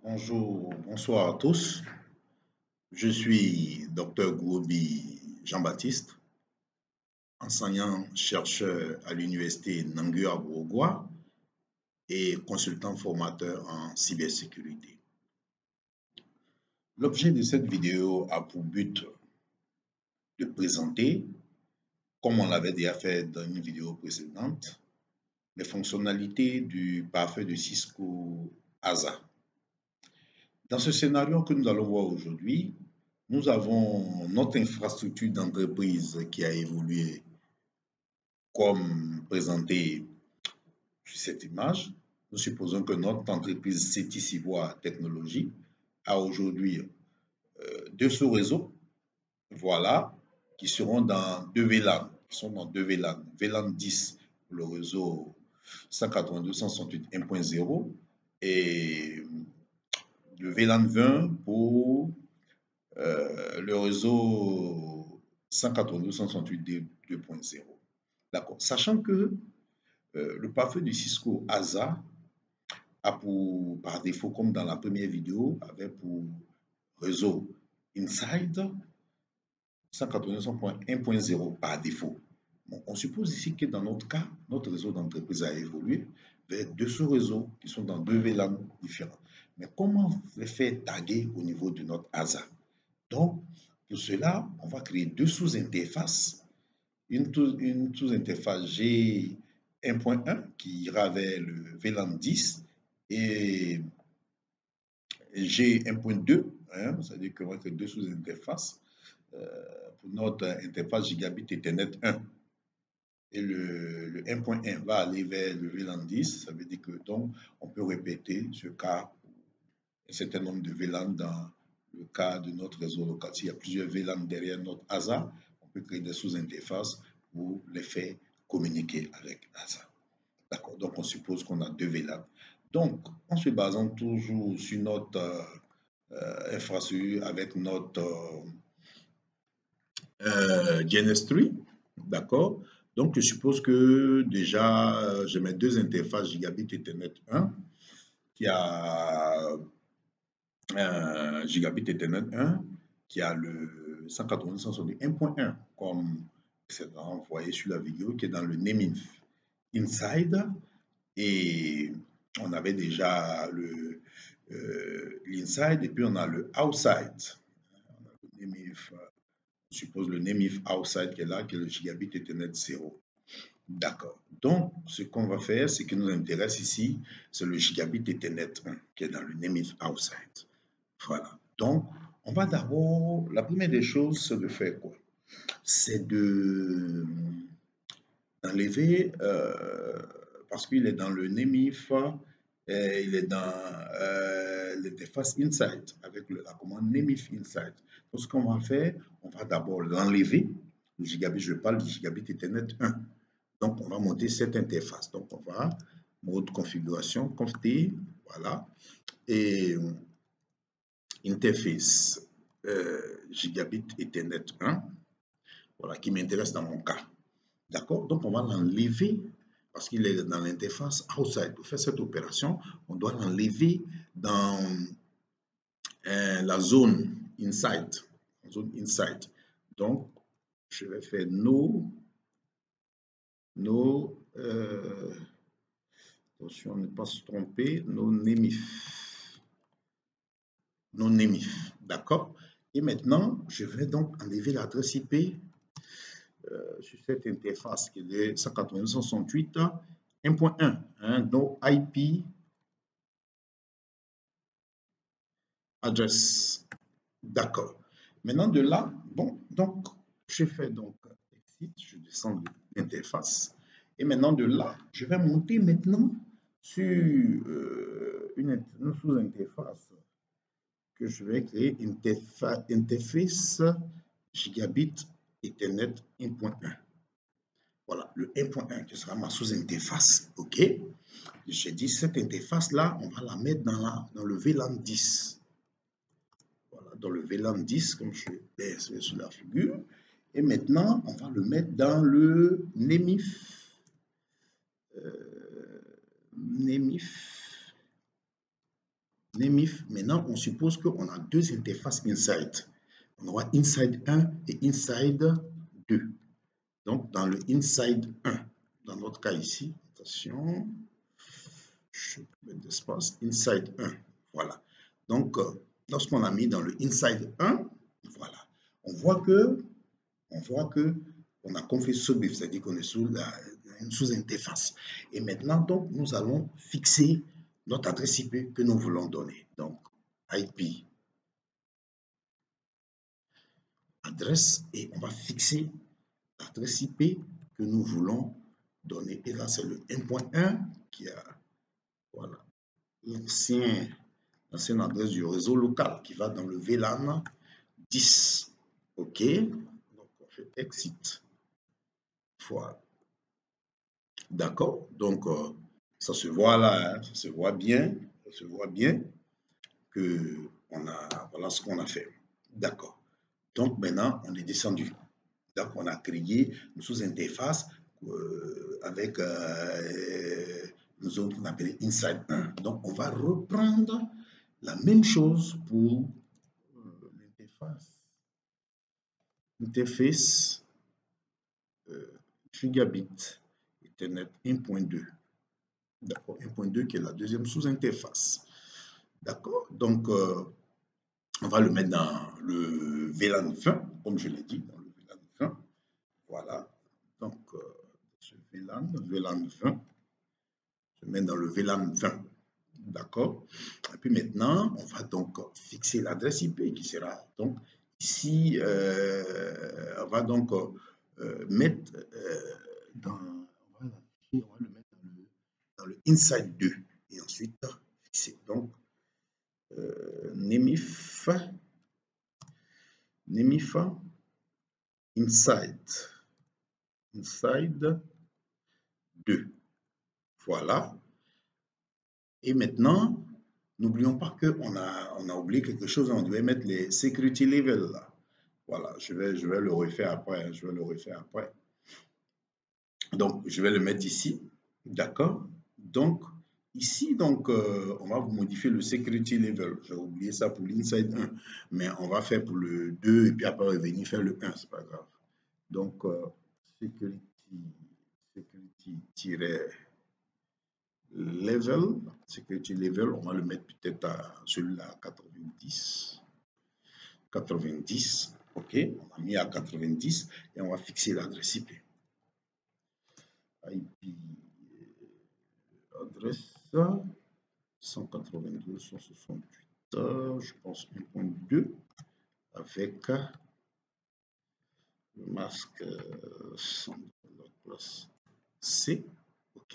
Bonjour, bonsoir à tous. Je suis Dr Gourobi Jean-Baptiste, enseignant-chercheur à l'université Nangua-Bourgois et consultant formateur en cybersécurité. L'objet de cette vidéo a pour but de présenter, comme on l'avait déjà fait dans une vidéo précédente, les fonctionnalités du pare-feu de Cisco ASA. Dans ce scénario que nous allons voir aujourd'hui, nous avons notre infrastructure d'entreprise qui a évolué comme présenté sur cette image. Nous supposons que notre entreprise Cetis Ivoire Technologies a aujourd'hui deux sous-réseaux, voilà, qui seront dans deux VLAN, qui sont dans deux VLAN. VLAN 10 pour le réseau 192.168.1.0 et le VLAN 20 pour le réseau 192.168.2.0. D'accord. Sachant que le pare-feu du Cisco ASA a pour, par défaut, comme dans la première vidéo, avait pour réseau Inside 192.1.0 par défaut. Bon, on suppose ici que dans notre cas, notre réseau d'entreprise a évolué vers deux sous-réseaux qui sont dans deux VLAN différents. Mais comment les faire taguer au niveau de notre ASA? Donc, pour cela, on va créer deux sous-interfaces. Une sous-interface G1.1 qui ira vers le VLAN 10 et G1.2, c'est-à-dire qu'on va créer deux sous-interfaces pour notre interface Gigabit Ethernet 1. Et le 1.1 va aller vers le VLAN 10, ça veut dire que donc on peut répéter ce cas pour un certain nombre de VLAN dans le cas de notre réseau local. S'il y a plusieurs VLAN derrière notre ASA, on peut créer des sous-interfaces pour les faire communiquer avec ASA. D'accord, donc on suppose qu'on a deux VLAN. Donc, en se basant toujours sur notre infrastructure avec notre GNS3, d'accord. Donc, je suppose que déjà, j'ai mes deux interfaces Gigabit Ethernet 1 qui a Gigabit Ethernet 1 qui a le 192.168.1 comme c'est envoyé sur la vidéo qui est dans le naming inside et on avait déjà le l'inside et puis on a le outside. On a le je suppose le naming outside qui est là, qui est le Gigabit Ethernet 0. D'accord. Donc, ce qu'on va faire, ce qui nous intéresse ici, c'est le Gigabit Ethernet 1 qui est dans le naming outside. Voilà. Donc, on va d'abord, la première des choses, c'est de faire quoi? C'est de d'enlever, parce qu'il est dans le NEMIF, il est dans l'interface Inside, avec la commande NEMIF Inside. Donc, ce qu'on va faire, on va d'abord l'enlever. Le Gigabit, je parle du Gigabit Ethernet 1. Donc, on va monter cette interface. Donc, on va mode configuration, conft, voilà, et interface Gigabit Ethernet 1, voilà, qui m'intéresse dans mon cas. D'accord? Donc, on va l'enlever parce qu'il est dans l'interface outside. Pour faire cette opération, on doit l'enlever dans la zone inside. Donc, je vais faire attention, ne pas se tromper, no nemif. D'accord? Et maintenant, je vais donc enlever l'adresse IP sur cette interface qui est de 192.168.1.1, no IP address. D'accord. Maintenant, de là, bon, donc, je fais donc exit, je descends de l'interface. Et maintenant, de là, je vais monter maintenant sur une sous-interface que je vais créer, interface Gigabit Ethernet 1.1. Voilà, le 1.1 qui sera ma sous-interface. OK? J'ai dit, cette interface-là, on va la mettre dans le VLAN 10. Voilà, dans le VLAN 10, comme je l'ai sur la figure. Et maintenant, on va le mettre dans le NEMIF. Nemif. Maintenant, on suppose qu'on a deux interfaces inside. On aura inside 1 et inside 2. Donc, dans le inside 1, dans notre cas ici, attention, je peux mettre d'espace, inside 1, voilà. Donc, lorsqu'on a mis dans le inside 1, voilà, on voit que on a config sous-bif, c'est-à-dire qu'on est sous une sous-interface. Et maintenant, donc, nous allons fixer notre adresse IP que nous voulons donner. Donc, IP, adresse, et on va fixer l'adresse IP que nous voulons donner. Et là, c'est le 1.1 qui a, voilà, l'ancienne adresse du réseau local qui va dans le VLAN 10. OK. Donc, on fait exit. Voilà. D'accord. Donc, ça se voit là, hein, ça se voit bien. Ça se voit bien que voilà ce qu'on a fait. D'accord. Donc, maintenant, on est descendu. Donc, on a créé une sous-interface avec nous autres qu'on appelle Inside 1. Donc, on va reprendre la même chose pour l'interface Gigabit Ethernet 1.2. D'accord, 1.2 qui est la deuxième sous-interface. D'accord, donc on va le mettre dans le VLAN 20, comme je l'ai dit, dans le VLAN 20. Voilà, donc ce VLAN 20, je mets dans le VLAN 20. D'accord. Et puis maintenant, on va donc fixer l'adresse IP qui sera donc ici, on va donc mettre on va le mettre dans le inside 2 et ensuite fixer donc Nemif inside 2. Voilà. Et maintenant, n'oublions pas qu'on a oublié quelque chose, on devait mettre les security level là. Voilà, je vais le refaire après, hein, je vais le refaire après. Donc, je vais le mettre ici, d'accord? Donc, ici, donc, on va modifier le security level. J'ai oublié ça pour l'inside 1, mais on va faire pour le 2 et puis après revenir faire le 1, c'est pas grave. Donc, security level, on va le mettre peut-être à celui-là à 90. 90, ok, on a mis à 90 et on va fixer l'adresse IP. IP adresse 192.168, je pense 1.2 avec le masque sans place C, ok.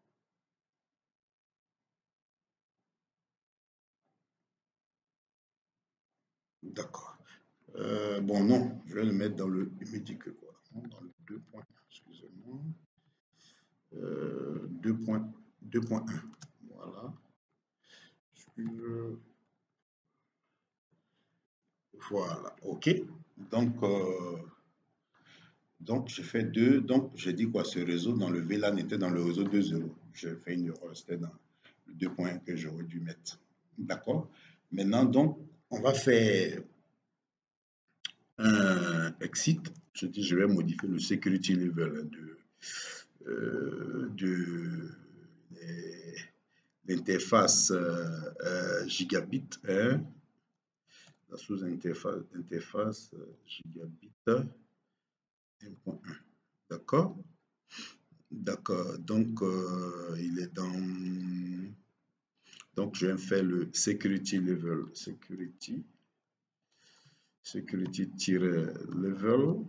D'accord. Bon, non, je vais le mettre dans le médical, quoi. Dans le 2.1, excusez-moi. 2.1. Voilà. Voilà, ok. Donc je fais 2. Donc, j'ai dit quoi? Ce réseau dans le VLAN était dans le réseau 2.0. J'ai fait une erreur, c'était dans le 2.1 que j'aurais dû mettre. D'accord? Maintenant, donc, on va faire un exit. Je dis, je vais modifier le security level de l'interface gigabit 1, la sous-interface gigabit 1.1. D'accord? D'accord. Donc, il est dans... Donc, je vais faire le security level. Security-level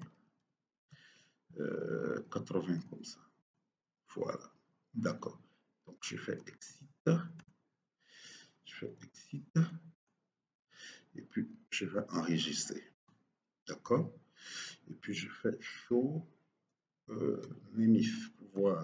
80 comme ça. Voilà. D'accord. Donc, je fais exit. Et puis, je vais enregistrer. D'accord? Et puis, je fais show Nemif.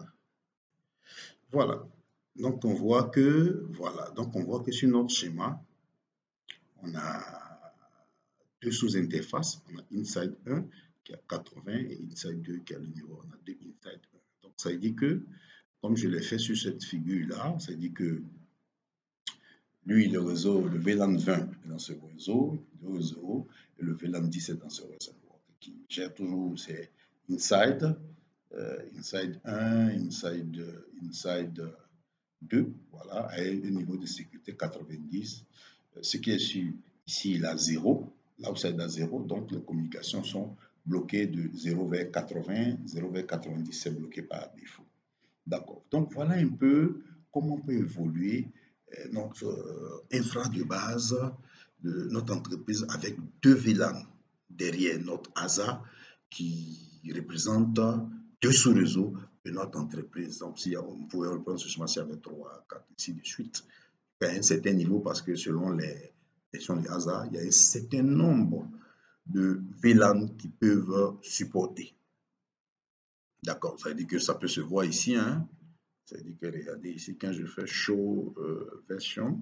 Voilà. Donc, on voit que, sur notre schéma, on a deux sous-interfaces. On a inside 1 qui a 80 et inside 2 qui a le niveau. On a deux inside 1. Donc, ça veut dire que, comme je l'ai fait sur cette figure-là, ça veut dire que Lui, le réseau, le VLAN 20 est dans ce réseau, 0, et le VLAN 10 est dans ce réseau, qui gère toujours ses inside, inside 1, inside 2, voilà, à un niveau de sécurité 90. Ce qui est sûr, ici, il a 0, là où c'est à 0, donc les communications sont bloquées de 0 vers 80, 0 vers 90, c'est bloqué par défaut. D'accord. Donc, voilà un peu comment peut évoluer notre infra de base de notre entreprise avec deux VLAN derrière notre ASA qui représente deux sous-réseaux de notre entreprise. Donc, si on pouvait reprendre ce schéma, s'il y avait 3, 4, ainsi de suite, à un certain niveau, parce que selon les versions de ASA, il y a un certain nombre de VLAN qui peuvent supporter. D'accord, ça veut dire que ça peut se voir ici, hein. Ça veut dire que regardez ici, quand je fais show version,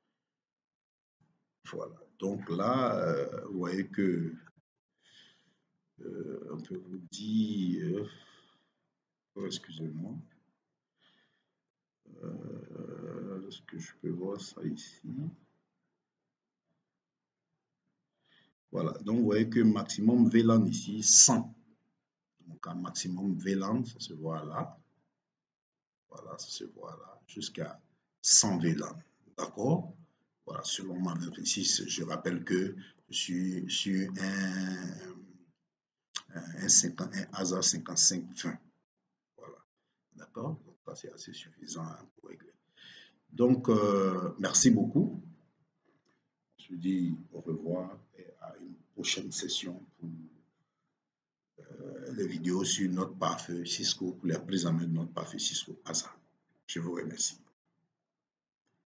voilà. Donc là, vous voyez que on peut vous dire, excusez-moi, est-ce que je peux voir ça ici? Voilà, donc vous voyez que maximum VLAN ici, 100. Donc un maximum VLAN, ça se voit là. Voilà, ça se voit là, jusqu'à 100 VLAN. D'accord? Voilà, selon ma ici, je rappelle que je suis sur un ASA 5520. Voilà, d'accord? Donc, ça, c'est assez suffisant pour régler. Donc, merci beaucoup. Je vous dis au revoir et à une prochaine session pour les vidéos sur notre pare-feu Cisco, pour la prise en main de notre pare-feu Cisco ASA. Je vous remercie.